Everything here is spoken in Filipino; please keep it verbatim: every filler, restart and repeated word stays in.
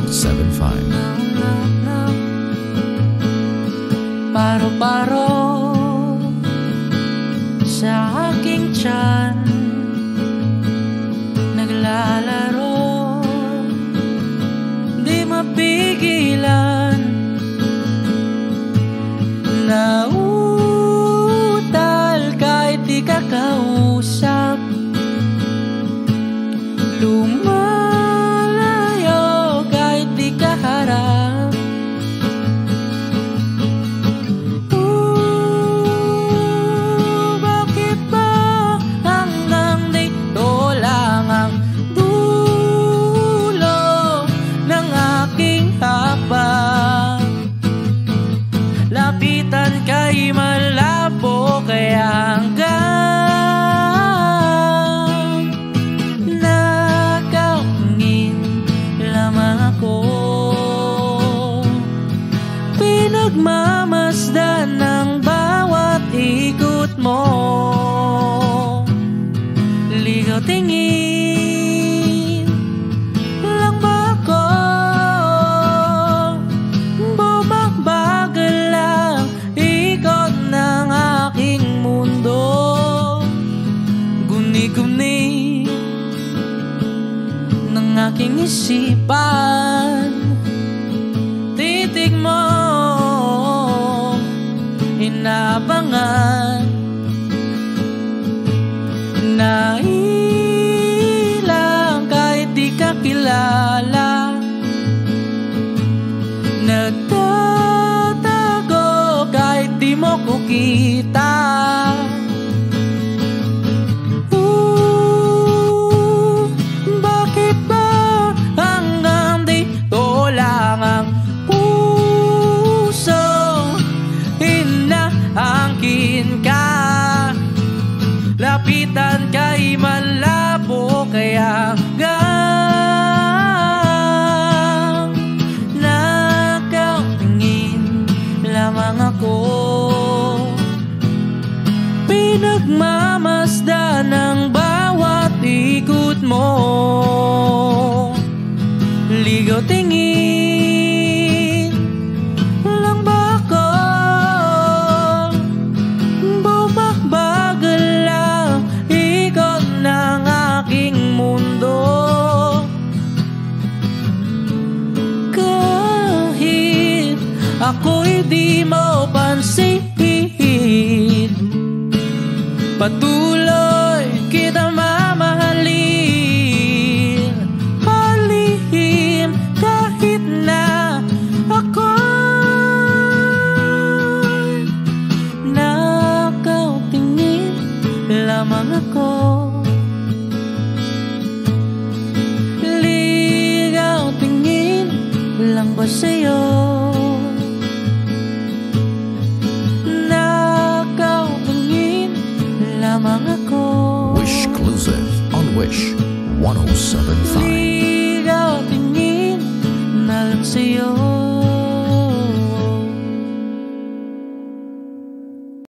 seven five. Paro-paro sa aking tiyan, naglalaro, di mapigilan. Nautal kahit di ka kausap, lumalayo kahit di ka harap. Uh, bakit ba hanggang dito lang ang dulo ng aking habang? Lapitan kay malabo kaya hanggang nakangin lamang ako. Pinagmamasdan ng bawat ikot mo, ligaw tingin lang ba ako? Bumabagal lang ikot ng aking mundo, guni-guni ng aking isipan. Titig mo inaabangan, nailang kahit di ka kilala, nagtatago kahit di mo ko kita. Uh, bakit ba hanggang dito lang ang puso inaangkin ka? Lapitan kay malabo kaya hanggang nakatingin lamang ako. Pinagmamasdan ng bawat ikot mo, ligaw tingin lang ba ako? Bumabagal lang ikot ng aking mundo, kahit ako'y di mo pansin. Patuloy kita mamahalin, halihim kahit na ako'y nakautingin lamang ako. Ligaw tingin lang ba sa'yo? Wish Exclusive on Wish one oh seven point five. Ligaw tingin na lang sa'yo.